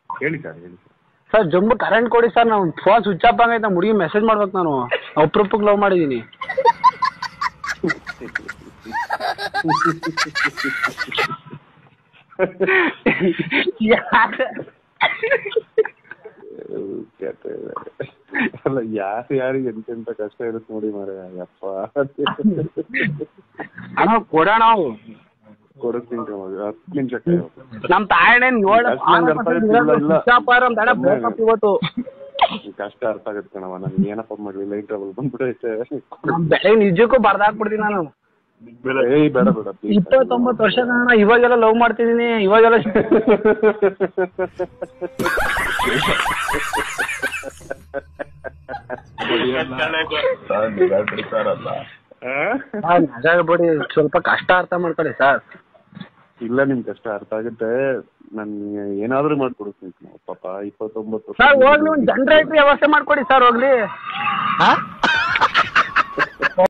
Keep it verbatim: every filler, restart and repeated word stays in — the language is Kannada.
ಹೇಳಿ ಸರ್ ಹೇಳಿ ಸರ್ ಜಂಬು ಕರೆಂಟ್ ಕೊಡಿ ಸರ್. ನಾವು ಫೋನ್ ಸ್ವಿಚ್ ಆಫ್ ಆಗೈತೆ. ಹುಡುಗಿ ಮೆಸೇಜ್ ಮಾಡ್ಬೇಕು. ನಾನು ಅಪ್ರೂಪಕ್ಕೆ ಲವ್ ಮಾಡಿದ್ದೀನಿ. ಅಲ್ಲ ಯಾರು ಯಾರಿಗೆ ಎಂತೆಂತ ಕಷ್ಟ ಇರುತ್ತೆ ನೋಡಿ ಮಾರ. ಯಪ್ಪ ಅಣ್ಣ ಕೊಡೋಣ. ಕೊಡಿಸ್ತೀನಿ ಹತ್ತು ನಿಮಿಷ. ನಮ್ ತಾಯಣ್ಣ ಇವತ್ತು ಕಷ್ಟ ಅರ್ಥ ಆಗತ್ತೆ ಕಣವ. ನನ್ಗೆ ಏನಪ್ಪ ಮಾಡ್ಲಿ ಲೈಟ್ ಟ್ರಬಲ್ ಬಂದ್ಬಿಟ್ಟೈತೆ. ಬೆಳಗ್ಗೆ ನಿಜಕ್ಕೂ ಬರ್ದಾಕ್ಬಿಡ್ತೀನಿ ನಾನು. ಏಯ್ ಬೇಡ ಬೇಡ. ಇಪ್ಪತ್ತೊಂಬತ್ತು ವರ್ಷ ಕಾರಣ ಇವಾಗೆಲ್ಲ ಲವ್ ಮಾಡ್ತಿದ್ದೀನಿ. ಇವಾಗೆಲ್ಲ ಬಿಡಿ, ಸ್ವಲ್ಪ ಕಷ್ಟ ಅರ್ಥ ಮಾಡ್ಕೊಳ್ಳಿ ಸರ್. ಇಲ್ಲ ನಿಮ್ ಕಷ್ಟ ಅರ್ಥ ಆಗುತ್ತೆ. ನನ್ ಏನಾದ್ರು ಮಾಡ್ಕೊಡ್ತೀನಿ ಪಾಪ. ಇಪ್ಪತ್ತೊಂಬತ್ತು ಸರ್ ಹೋಗ್ಲಿ ಒಂದು ಜನರೇಟರ್ ವ್ಯವಸ್ಥೆ ಮಾಡ್ಕೊಡಿ ಸರ್. ಹೋಗ್ಲಿ